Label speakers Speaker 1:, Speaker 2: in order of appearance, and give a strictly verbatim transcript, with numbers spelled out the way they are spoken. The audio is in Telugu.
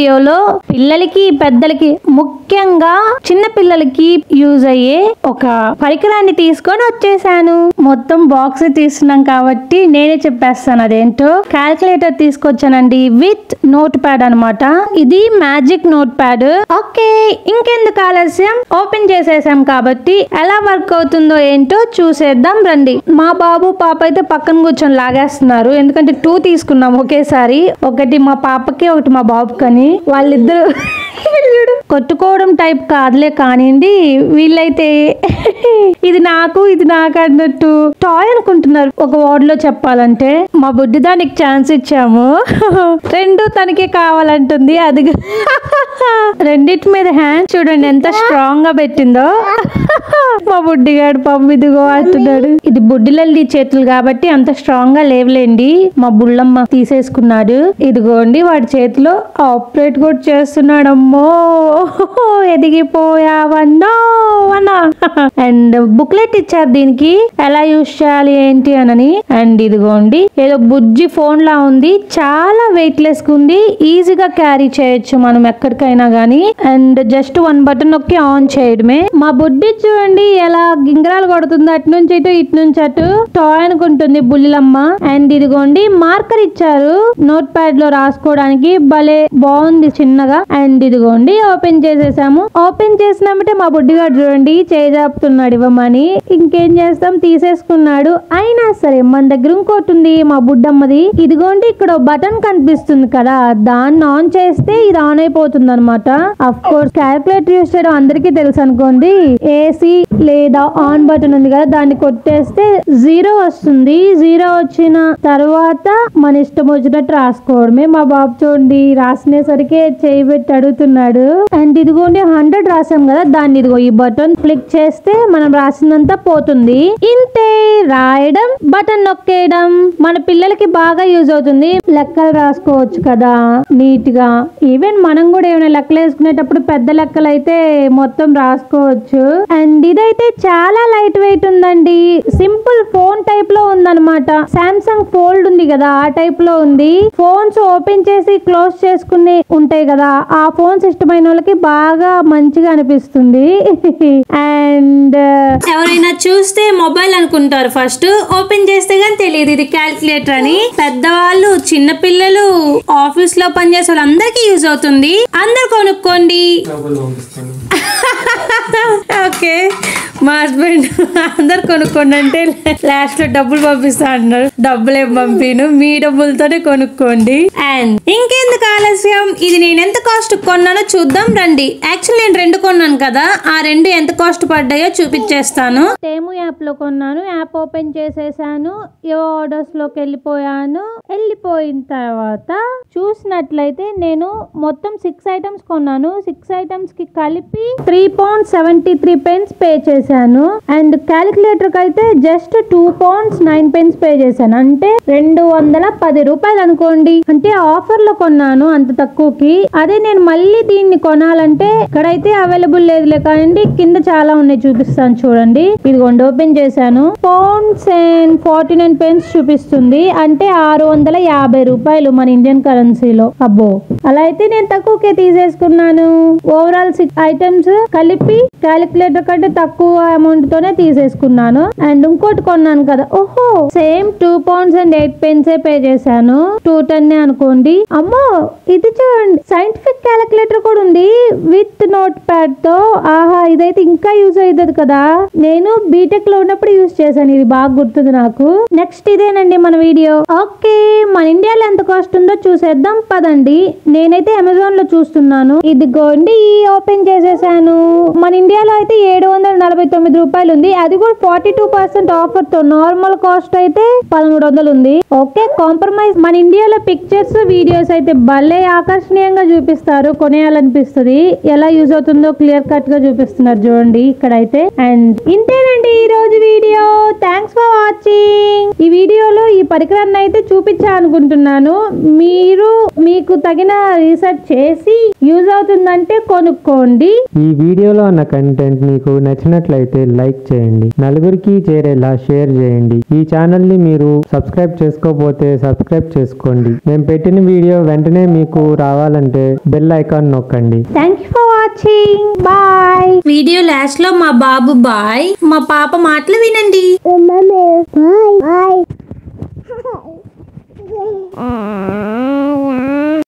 Speaker 1: వీడియోలో పిల్లలకి పెద్దలకి ముఖ్యంగా చిన్న పిల్లలకి యూజ్ అయ్యే ఒక పరికరాన్ని తీసుకొని వచ్చేసాను. మొత్తం బాక్స్ తీసుకున్నాం కాబట్టి నేనే చెప్పేస్తాను అదేంటో. క్యాల్కులేటర్ తీసుకొచ్చానండి విత్ నోట్ ప్యాడ్ అనమాట. ఇది మ్యాజిక్ నోట్ ప్యాడ్. ఓకే, ఇంకెందుకు ఆలస్యం, ఓపెన్ చేసేసాం కాబట్టి ఎలా వర్క్ అవుతుందో ఏంటో చూసేద్దాం రండి. మా బాబు పాప అయితే పక్కన కూర్చొని లాగేస్తున్నారు, ఎందుకంటే టూ తీసుకున్నాం ఒకేసారి. ఒకటి మా పాపకి ఒకటి మా బాబుకని. వాళ్ళిద్దరు కొట్టుకోవడం టైప్ కాదులే కానివ్వండి, వీళ్ళైతే ఇది నాకు ఇది నాకు అన్నట్టు టాయ్ అనుకుంటున్నారు. ఒక వర్డ్ లో చెప్పాలంటే మా బుడ్డి దానికి ఛాన్స్ ఇచ్చాము, రెండు తనకే కావాలంటుంది. అది రెండిటి మీద హ్యాండ్ చూడండి ఎంత స్ట్రాంగ్ గా పెట్టిందో. మా బుడ్డిగాడు పంపిదిగో అంటున్నాడు. ఇది బుడ్డిలల్లి చేతులు కాబట్టి అంత స్ట్రాంగ్ గా లేవులేండి. మా బుల్లమ్మ తీసేసుకున్నాడు. ఇదిగోండి వాడి చేతిలో ఆపరేట్ కూడా చేస్తున్నాడు. అమ్మో ఎదిగిపోయావన్నో అన్నా. అండ్ బుక్లెట్ ఇచ్చారు దీనికి ఎలా యూజ్ చేయాలి ఏంటి అనని. అండ్ ఇదిగోండి ఏదో బుజ్జి ఫోన్ లా ఉంది, చాలా వెయిట్ లెస్ ఉంది, ఈజీగా క్యారీ చేయొచ్చు మనం ఎక్కడికైనా గానీ. అండ్ జస్ట్ వన్ బటన్ నొక్కి ఆన్ చేయడమే. మా బుడ్డి చూడండి ఎలా గింగరాలు కొడుతుంది, అటు నుంచి ఇటు ఇటు నుంచి అటు. టాయ్ అనుకుంటుంది బుల్లిలమ్మ. అండ్ ఇదిగోండి మార్కర్ ఇచ్చారు నోట్ ప్యాడ్ లో రాసుకోవడానికి, భలే బాగుంది చిన్నగా. అండ్ ఇదిగోండి ఓపెన్ చేసేసాము. ఓపెన్ చేసినామంటే మా బుడ్డిగాడు చూడండి చేజాపుతున్నాడు ఇవ్వమని. ఇంకేం చేస్తాం, తీసేసుకున్నాడు. అయినా సరే మన దగ్గర ఇంకోటి ఉంది మా బుడ్డమ్మది. ఇదిగోండి ఇక్కడ బటన్ కనిపిస్తుంది కదా, దాన్ని ఆన్ చేస్తే ఇది ఆన్ అయిపోతుంది అనమాట. అఫ్ కోర్స్ క్యాల్కులేటర్ యూస్ చేయడం అందరికీ తెలుసు అనుకోండి. ఏసీ లేదా ఆన్ బటన్ ఉంది కదా, దాన్ని కొట్టేస్తే జీరో వస్తుంది. జీరో వచ్చిన తర్వాత మన ఇష్టం వచ్చినట్టు రాసుకోవడమే. మా బాబు చూడండి రాసినేసరికి చేయి పెట్టి అడుగుతున్నాడు. అండ్ ఇదిగోండి హండ్రెడ్ రాసాం కదా, దాన్ని ఇదిగో ఈ బటన్ క్లిక్ చేస్తే మనం రాసిందంతా పోతుంది. ఇంతే, రాయడం బటన్ నొక్కేయడం. మన పిల్లలకి బాగా యూజ్ అవుతుంది. లెక్కలు రాసుకోవచ్చు కదా నీట్ గా. ఈవెన్ మనం కూడా ఏమైనా లెక్కలు వేసుకునేటప్పుడు పెద్ద లెక్కలు అయితే మొత్తం రాసుకోవచ్చు. అండ్ ఇదైతే చాలా లైట్ వెయిట్ ఉందండి. సింపుల్ ఫోన్ టైప్ లో ఉందన్నమాట. సామ్సంగ్ ఫోల్డ్ ఉంది కదా ఆ టైప్ లో ఉంది. ఫోన్స్ ఓపెన్ చేసి క్లోజ్ చేసుకుని ఉంటాయి కదా, ఆ ఫోన్స్ ఇష్టమైన వాళ్ళకి బాగా మంచిగా అనిపిస్తుంది. అండ్ ఎవరైనా చూస్తే మొబైల్ అనుకుంటారు ఫస్ట్, ఓపెన్ చేస్తే గానీ తెలియదు ఇది క్యాల్కులేటర్ అని. పెద్దవాళ్ళు, చిన్న పిల్లలు, ఆఫీస్ లో పనిచేసే వాళ్ళు అందరికి యూజ్ అవుతుంది. అందరు కొనుక్కోండి. ఓకే, మా హస్బెండ్ అందరు కొనుక్కోండి అంటే లాస్ట్ లో డబ్బులు పంపిస్తా అంటున్నారు. డబ్బులు ఏం పంపిను, మీ డబ్బులతోనే కొనుక్కోండి. అండ్ ఇంకెందుకు ఆలస్యం, ఇది నేను ఎంత కాస్ట్ కొన్నానో చూద్దాం రండి. యాక్చువల్లీ నేను రెండు కొన్నాను కదా, ఆ రెండు ఎంత కాస్ట్ పడ్డాయో చూపించేస్తాను. టేము యాప్ లో కొన్నాను. యాప్ ఓపెన్ చేసేసాను. ఏ ఆర్డర్స్ లోకి వెళ్ళిపోయాను. వెళ్ళిపోయిన తర్వాత చూసినట్లయితే నేను మొత్తం సిక్స్ ఐటమ్స్ కొన్నాను. సిక్స్ ఐటమ్స్ కి కలిపి three pound seventy three pence pay చేశాను. అండ్ క్యాలిక్యులేటర్ కి అయితే just two pounds nine pence pay చేశాను. అంటే రెండు వందల పది రూపాయలు అనుకోండి. అంటే ఆఫర్ లో కొన్నాను అంత తక్కువకి. అదే నేను మళ్ళీ దీన్ని కొనాలంటే ఇక్కడైతే అవైలబుల్ లేదులే కానీ కింద చాలా ఉన్నాయి, చూపిస్తాను చూడండి. ఇదిగోండి ఓపెన్ చేశాను. Pounds and forty nine pence చూపిస్తుంది. అంటే ఆరు వందల యాభై రూపాయలు మన ఇండియన్ కరెన్సీలో. అబ్బో, అలా అయితే నేను తక్కువకే తీసేసుకున్నాను. ఓవరాల్ సిక్స్ ఐటమ్స్ కలిపి క్యాలిక్యులేటర్ కంటే తక్కువ అమౌంట్ తోనే తీసేసుకున్నాను. అండ్ ఇంకోటి కొన్నాను కదా, ఓహో same two pounds and eight పెన్సే పే చేశాను. టూ టెన్ అనుకోండి. అమ్మో ఇది చూడండి, సైంటిఫిక్ క్యాలిక్యులేటర్ కూడా ఉంది విత్ నోట్ ప్యాడ్ తో. ఆహా, ఇదైతే ఇంకా యూజ్ అవుతుంది కదా. నేను బీటెక్ లో ఉన్నప్పుడు యూజ్ చేశాను, ఇది బాగా గుర్తుంది నాకు. నెక్స్ట్ ఇదేనండి మన వీడియో. ఓకే, మన ఇండియాలో ఎంత కాస్ట్ ఉందో చూసేద్దాం పదండి. నేనైతే అమెజాన్ లో చూస్తున్నాను. ఇదిగోండి ఓపెన్ చేసేసాను. మన ఇండియాలో అయితే ఏడు వందల నలభై తొమ్మిది రూపాయలు ఉంది. అది కూడా ఫార్టీ టూ పర్సెంట్ ఆఫర్ తో. నార్మల్ కాస్ట్ అయితే పదమూడు వందలు ఉంది. Okay, compromise. మన ఇండియాలో పిక్చర్స్ వీడియోస్ అయితే భలే ఆకర్షణీయంగా చూపిస్తారు, కొనేయాలనిపిస్తుంది. ఎలా యూజ్ అవుతుందో క్లియర్ కట్ గా చూపిస్తున్నారు చూడండి ఇక్కడైతే. అండ్ ఇంతేనండి ఈ రోజు వీడియో. Thanks for watching. ఈ వీడియోలో ఈ పరికరాన్ని అయితే చూపించా అనుకుంటున్నాను. మీరు మీకు తగిన రీసెర్చ్ చేసి యూజ్ అవుతుందంటే కొనుక్కోండి.
Speaker 2: ఈ వీడియోలో ఉన్న కంటెంట్ కంటెంట్ మీకు నచ్చినట్లయితే లైక్ చేయండి, నలుగురికి చేరేలా షేర్ చేయండి. ఈ ఛానల్ ని మీరు సబ్స్క్రైబ్ చేసుకోకపోతే సబ్స్క్రైబ్ చేసుకోండి. మేము పెట్టిన వీడియో వెంటనే మీకు రావాలంటే బెల్ ఐకాన్ నొక్కండి.
Speaker 1: Thank you for watching. Bye. Video last లో మా బాబు బాయ్, మా పాప మాటలు వినండి.
Speaker 3: Bye. Bye.